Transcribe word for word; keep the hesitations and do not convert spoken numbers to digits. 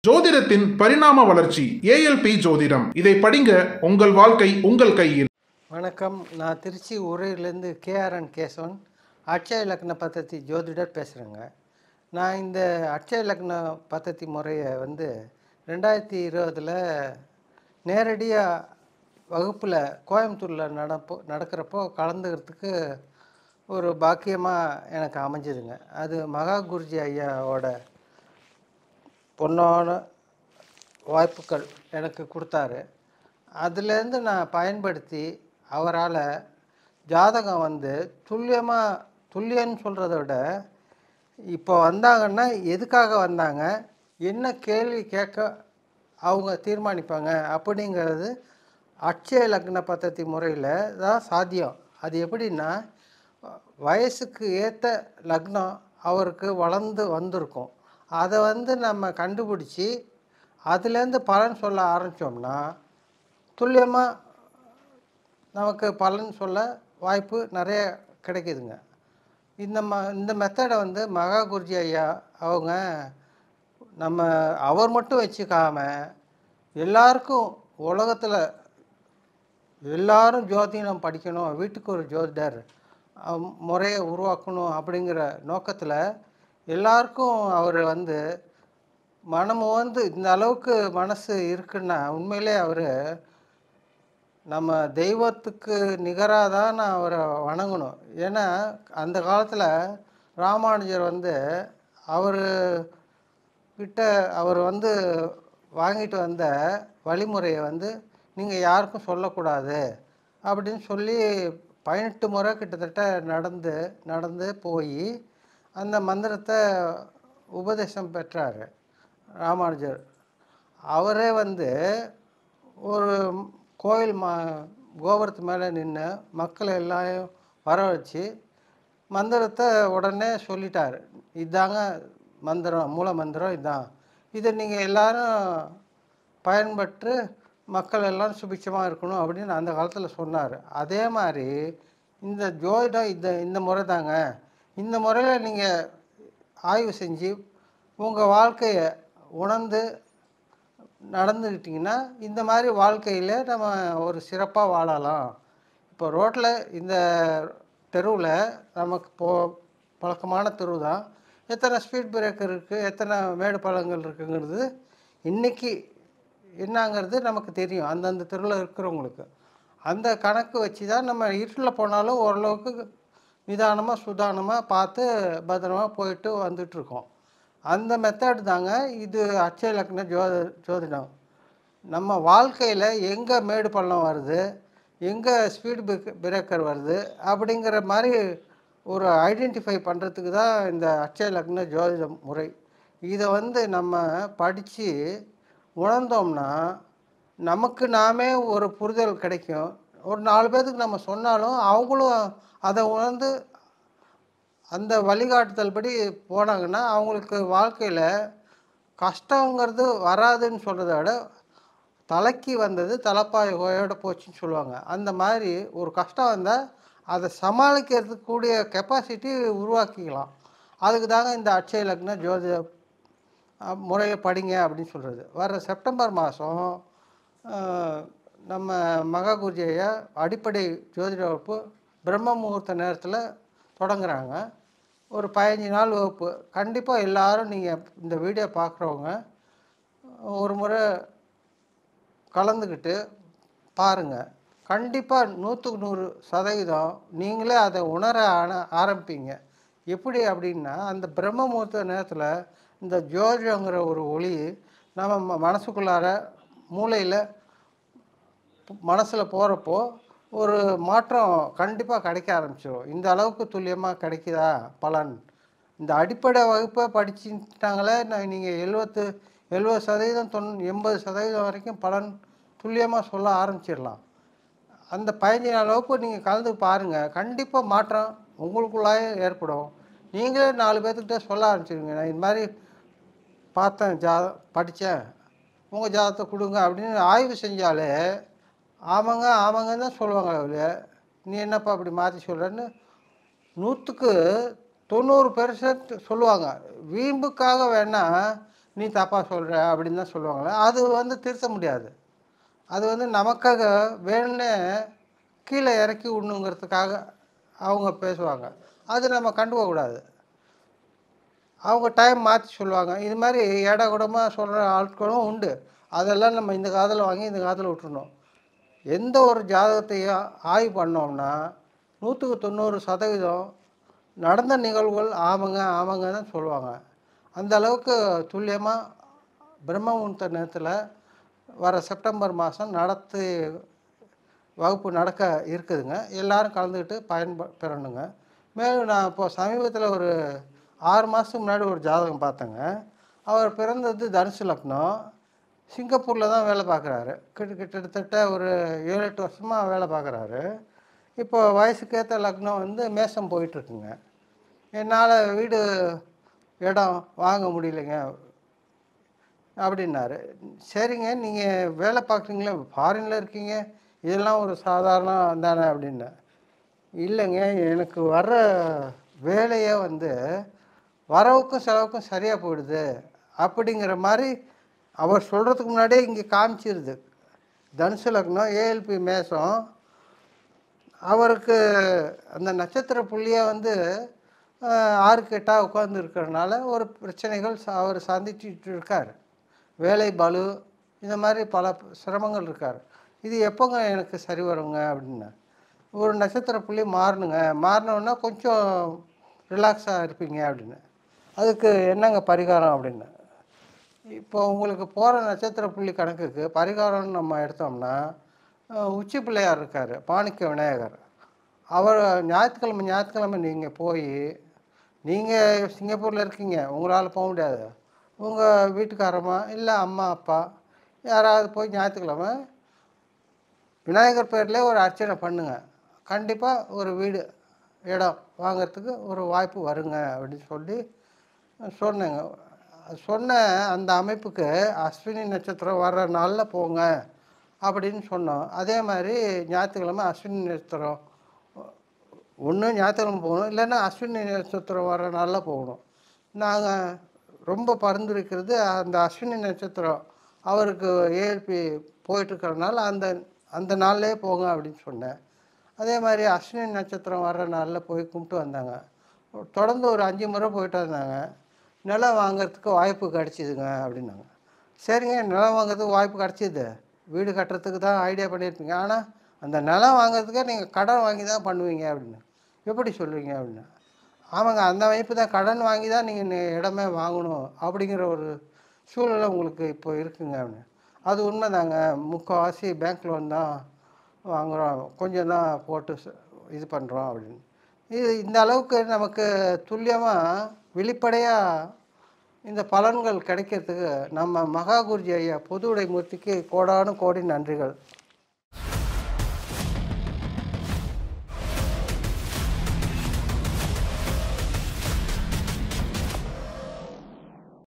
ஜோதிடத்தின் பரிணாம வளர்ச்சி ஏஎல்பி ஜோதிடம். இதை படிங்க, உங்கள் வாழ்க்கை உங்கள் கையில். வணக்கம், நான் திருச்சி ஊரிலிருந்து கேஆர்என் கேசவன், அட்சய லக்ன பத்ததி ஜோதிடர் பேசுகிறேங்க. நான் இந்த அட்சய லக்ன பத்ததி முறையை வந்து ரெண்டாயிரத்தி இருபதில் நேரடியாக வகுப்பில் கோயம்புத்தூரில் நடப்போ நடக்கிறப்போ கலந்துக்கிறதுக்கு ஒரு பாக்கியமாக எனக்கு அமைஞ்சதுங்க. அது மகா குருஜி ஐயாவோட பொன்னான வாய்ப்புகள் எனக்கு கொடுத்தாரு. அதுலேருந்து நான் பயன்படுத்தி அவரால் ஜாதகம் வந்து துல்லியமாக துல்லியம்னு சொல்கிறத விட இப்போ வந்தாங்கன்னா எதுக்காக வந்தாங்க, என்ன கேள்வி கேட்க அவங்க தீர்மானிப்பாங்க அப்படிங்கிறது அட்சய லக்ன பத்ததி முறையில் தான் சாத்தியம். அது எப்படின்னா, வயசுக்கு ஏற்ற லக்னம் அவருக்கு வளர்ந்து வந்திருக்கும். அதை வந்து நம்ம கண்டுபிடிச்சி அதுலேருந்து பலன் சொல்ல ஆரம்பித்தோம்னா துல்லியமாக நமக்கு பலன் சொல்ல வாய்ப்பு நிறைய கிடைக்குதுங்க. இந்த ம இந்த மெத்தடை வந்து மகா குருஜி ஐயா அவங்க நம்ம அவர் மட்டும் வச்சுக்காம எல்லாருக்கும், உலகத்தில் எல்லாரும் ஜோதிடம் படிக்கணும், வீட்டுக்கு ஒரு ஜோதிடர் முறையை உருவாக்கணும் அப்படிங்கிற நோக்கத்தில் எல்லாருக்கும் அவர் வந்து மனமும் வந்து இந்த அளவுக்கு மனசு இருக்குன்னா உண்மையிலே அவர் நம்ம தெய்வத்துக்கு நிகராக தான் நான் அவரை வணங்கணும். ஏன்னா அந்த காலத்தில் ராமானுஜர் வந்து அவர் கிட்ட அவர் வந்து வாங்கிட்டு வந்த வழிமுறையை வந்து நீங்கள் யாருக்கும் சொல்லக்கூடாது அப்படின்னு சொல்லி பதினெட்டு முறை கிட்டத்தட்ட நடந்து நடந்து போய் அந்த மந்திரத்தை உபதேசம் பெற்றார் ராமானுஜர். அவரே வந்து ஒரு கோயில் மா கோபுரத்து மேலே நின்று மக்களை எல்லாம் வர வச்சு மந்திரத்தை உடனே சொல்லிட்டார். இதாங்க மந்திரம், மூல மந்திரம் இதான், இதை நீங்கள் எல்லோரும் பயன்பட்டு மக்கள் எல்லோரும் சுபிட்சமாக இருக்கணும் அப்படின்னு அந்த காலத்தில் சொன்னார். அதே மாதிரி இந்த ஜோதிடம் இந்த இந்த முறை தாங்க, இந்த முறையில் நீங்கள் ஆய்வு செஞ்சு உங்கள் வாழ்க்கையை உணர்ந்து நடந்துக்கிட்டிங்கன்னா இந்த மாதிரி வாழ்க்கையில் நம்ம ஒரு சிறப்பாக வாழலாம். இப்போ ரோட்டில் இந்த தெருவில் நமக்கு போ பழக்கமான தெரு தான், எத்தனை ஸ்பீட் பிரேக்கர் இருக்குது, எத்தனை மேடு பள்ளங்கள் இருக்குங்கிறது இன்றைக்கி என்னங்கிறது நமக்கு தெரியும் அந்தந்த தெருவில் இருக்கிறவங்களுக்கு. அந்த கணக்கு வச்சு தான் நம்ம இருட்டில் போனாலும் ஓரளவுக்கு நிதானமாக சுதானமாக பார்த்து பத்திரமாக போயிட்டு வந்துட்டுருக்கோம். அந்த மெத்தட் தாங்க இது அட்சய லக்ன ஜோ ஜோதிடம். நம்ம வாழ்க்கையில் எங்கே மேடு பள்ளம் வருது, எங்கே ஸ்பீடு பிரேக் பிரேக்கர் வருது அப்படிங்கிற மாதிரி ஒரு ஐடென்டிஃபை பண்ணுறதுக்கு தான் இந்த அட்சய லக்ன ஜோதிட முறை. இதை வந்து நம்ம படித்து உணர்ந்தோம்னா நமக்கு நாமே ஒரு புரிதல் கிடைக்கும். ஒரு நாலு பேர்த்துக்கு நம்ம சொன்னாலும் அவங்களும் அதை உணர்ந்து அந்த வழிகாட்டுதல் படி போனாங்கன்னா அவங்களுக்கு வாழ்க்கையில் கஷ்டங்கிறது வராதுன்னு சொல்கிறத விட தலைக்கு வந்தது தலைப்பாய் ஓயோட போச்சுன்னு சொல்லுவாங்க. அந்த மாதிரி ஒரு கஷ்டம் வந்தால் அதை சமாளிக்கிறதுக்கு கூடிய கெப்பாசிட்டி உருவாக்கிக்கலாம். அதுக்கு தாங்க இந்த அட்சய லக்ன ஜோதிட முறையை படிங்க அப்படின்னு சொல்கிறது. வர செப்டம்பர் மாதம் நம்ம மகா குருஜி ஐயா அடிப்படை ஜோதிட வகுப்பு பிரம்ம முகூர்த்த நேரத்தில் தொடங்குறாங்க. ஒரு பதினஞ்சு நாள் வகுப்பு. கண்டிப்பாக எல்லோரும் நீங்கள் இந்த வீடியோ பார்க்குறவங்க ஒரு முறை கலந்துக்கிட்டு பாருங்கள். கண்டிப்பாக நூற்றுக்கு நூறு சதவீதம் நீங்களே அதை உணர ஆன ஆரம்பிப்பீங்க. எப்படி அப்படின்னா, அந்த பிரம்ம முகூர்த்த நேரத்தில் இந்த ஜோதிடங்கிற ஒரு ஒளி நம்ம மனசுக்குள்ளார மூளையில் மனசில் போகிறப்போ ஒரு மாற்றம் கண்டிப்பாக கிடைக்க ஆரம்பிச்சிடும். இந்த அளவுக்கு துல்லியமாக கிடைக்குதா பலன்? இந்த அடிப்படை வகுப்பை படிச்சுட்டாங்களே நான் நீங்கள் எழுபத்து எழுபது சதவீதம் தொன் எண்பது சதவீதம் வரைக்கும் பலன் துல்லியமாக சொல்ல ஆரம்பிச்சிடலாம். அந்த பதினஞ்சு நாள் வகுப்பு நீங்கள் கலந்து பாருங்கள், கண்டிப்பாக மாற்றம் உங்களுக்குள்ளாயே ஏற்படும். நீங்களே நாலு பேர்த்துக்கிட்ட சொல்ல ஆரம்பிச்சிடுங்க, நான் இது மாதிரி பார்த்தேன், ஜா படித்தேன், உங்கள் ஜாதகத்தை கொடுங்க அப்படின்னு ஆய்வு செஞ்சாலே ஆமாங்க ஆமாங்கன்னு தான் சொல்லுவாங்க. அவளே நீ என்னப்பா அப்படி மாற்றி சொல்கிறேன்னு நூற்றுக்கு தொண்ணூறு பெர்சன்ட் சொல்லுவாங்க. வீம்புக்காக வேணால் நீ தப்பாக சொல்கிற அப்படின்னு தான் சொல்லுவாங்களே. அது வந்து திருத்த முடியாது. அது வந்து நமக்காக வேணும்னே கீழே இறக்கி விடணுங்கிறதுக்காக அவங்க பேசுவாங்க. அது நம்ம கண்டுக்கக்கூடாது. அவங்க டைம் மாற்றி சொல்லுவாங்க. இது மாதிரி ஏடா கூடமாக சொல்கிற ஆட்களும் உண்டு. அதெல்லாம் நம்ம இந்த காதில் வாங்கி இந்த காதில் விட்டுறணும். எந்த ஒரு ஜாதகத்தையும் ஆய்வு பண்ணோம்னா நூற்றுக்கு தொண்ணூறு சதவீதம் நடந்த நிகழ்வுகள் ஆமாங்க ஆமாங்க தான் சொல்லுவாங்க. அந்த அளவுக்கு துல்லியமாக பிரம்ம முகூர்த்த நேரத்தில் வர செப்டம்பர் மாதம் நடத்தி வகுப்பு நடக்க இருக்குதுங்க. எல்லோரும் கலந்துக்கிட்டு பயன்ப பெறணுங்க. மேலும் நான் இப்போ சமீபத்தில் ஒரு ஆறு மாதத்துக்கு முன்னாடி ஒரு ஜாதகம் பார்த்தேங்க. அவர் பிறந்தது தனுசு லக்னம். சிங்கப்பூரில் தான் வேலை பார்க்குறாரு. கிட்ட கிட்டத்தட்ட ஒரு ஏழு எட்டு வருஷமாக வேலை பார்க்குறாரு. இப்போ வயசுக்கேற்ற லக்னம் வந்து மேஷம் போயிட்டுருக்குங்க. என்னால் வீடு இடம் வாங்க முடியலைங்க அப்படின்னாரு. சரிங்க, நீங்கள் வேலை பார்க்குறீங்களே, ஃபாரினில் இருக்கீங்க, இதெல்லாம் ஒரு சாதாரணம் தானே அப்படின்னேன். இல்லைங்க, எனக்கு வர்ற வேலையே வந்து வரவுக்கும் செலவுக்கும் சரியாக போயிடுது அப்படிங்கிற மாதிரி அவர் சொல்கிறதுக்கு முன்னாடியே இங்கே காமிச்சிருது. தனுசு லக்னம், ஏஎல்பி மேஷம். அவருக்கு அந்த நட்சத்திர புள்ளியை வந்து ஆறுக்கு எட்டாக உட்கார்ந்து இருக்கிறனால ஒரு பிரச்சனைகள் அவர் சந்திச்சுட்டு இருக்கார். வேலை பளு, இந்த மாதிரி பல சிரமங்கள் இருக்கார். இது எப்போங்க எனக்கு சரி வருங்க அப்படின்னா, ஒரு நட்சத்திர புள்ளி மாறணுங்க, மாறினோன்னா கொஞ்சம் ரிலாக்ஸாக இருப்பீங்க அப்படின்னு. அதுக்கு என்னங்க பரிகாரம் அப்படின்னு. இப்போ உங்களுக்கு போகிற நட்சத்திர புள்ளி கணக்குக்கு பரிகாரம்னு நம்ம எடுத்தோம்னா, உச்சி பிள்ளையார் இருக்கார், மாணிக்க விநாயகர். அவர் ஞாயிற்றுக்கிழமை ஞாயிற்றுக்கிழமை நீங்கள் போய், நீங்கள் சிங்கப்பூரில் இருக்கீங்க, உங்களால் போக முடியாது, உங்கள் வீட்டுக்காரம்மா இல்லை அம்மா அப்பா யாராவது போய் ஞாயிற்றுக்கிழமை விநாயகர் பேர்லேயே ஒரு அர்ச்சனை பண்ணுங்க. கண்டிப்பாக ஒரு வீடு இடம் வாங்கிறதுக்கு ஒரு வாய்ப்பு வருங்க அப்படின்னு சொல்லி சொன்னேங்க. சொன்ன அந்த அமைப்புக்கு அஸ்வினி நட்சத்திரம் வர்ற நாளில் போங்க அப்படின்னு சொன்னோம். அதே மாதிரி ஞாயிற்றுக்கிழமை அஸ்வினி நட்சத்திரம் ஒன்று ஞாயிற்றுக்கிழமை போகணும், இல்லைன்னா அஸ்வினி நட்சத்திரம் வர்ற நாளில் போகணும். நாங்கள் ரொம்ப பரிந்துரைக்கிறது அந்த அஸ்வினி நட்சத்திரம் அவருக்கு ஏஎல்பி போயிட்டுருக்கிறதுனால அந்த அந்த நாள்லேயே போங்க அப்படின்னு சொன்னேன். அதே மாதிரி அஸ்வினி நட்சத்திரம் வர்ற நாளில் போய் கும்பிட்டு வந்தாங்க. தொடர்ந்து ஒரு அஞ்சு முறை போயிட்டு வந்தாங்க. நிலம் வாங்கிறதுக்கு வாய்ப்பு கிடச்சிதுங்க அப்படின்னாங்க. சரிங்க, நிலம் வாங்கிறதுக்கு வாய்ப்பு கிடச்சிது, வீடு கட்டுறதுக்கு தான் ஐடியா பண்ணியிருப்பீங்க, ஆனால் அந்த நிலம் வாங்கிறதுக்கே நீங்கள் கடன் வாங்கி தான் பண்ணுவீங்க அப்படின்னு. எப்படி சொல்லுவீங்க அப்படின்னா, ஆமாங்க, அந்த அமைப்பு தான், கடன் வாங்கி தான் நீங்கள் இடமே வாங்கணும் அப்படிங்கிற ஒரு சூழ்நிலை உங்களுக்கு இப்போ இருக்குங்க அப்படின்னு. அது உண்மை தாங்க, முக்கால்வாசி பேங்க் லோன் தான் வாங்குகிறோம், கொஞ்சம் தான் போட்டு இது பண்ணுறோம் அப்படின்னு. இது இந்த அளவுக்கு நமக்கு துல்லியமாக வெளிப்படையாக இந்த பலன்கள் கிடைக்கிறதுக்கு நம்ம மகா குருஜி ஐயா பொது உடைமூர்த்திக்கு கோடானு கோடி நன்றிகள்.